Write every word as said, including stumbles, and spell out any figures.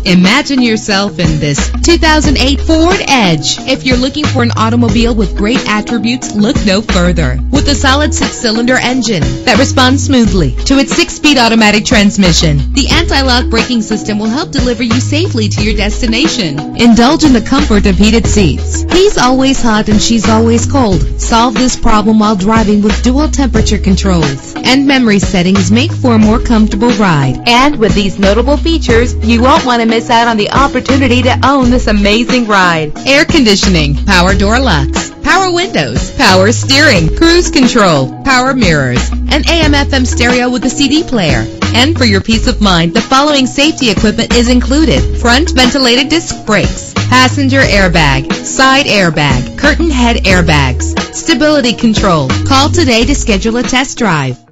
Imagine yourself in this two thousand eight Ford Edge. If you're looking for an automobile with great attributes, look no further. With a solid six-cylinder engine that responds smoothly to its six-speed automatic transmission, the anti-lock braking system will help deliver you safely to your destination. Indulge in the comfort of heated seats. He's always hot and she's always cold. Solve this problem while driving with dual temperature controls. And memory settings make for a more comfortable ride. And with these notable features, you won't want to miss out on the opportunity to own this amazing ride. Air conditioning, power door locks, power windows, power steering, cruise control, power mirrors, an A M F M stereo with a C D player. And for your peace of mind, the following safety equipment is included: front ventilated disc brakes, passenger airbag, side airbag, curtain head airbags, stability control. Call today to schedule a test drive.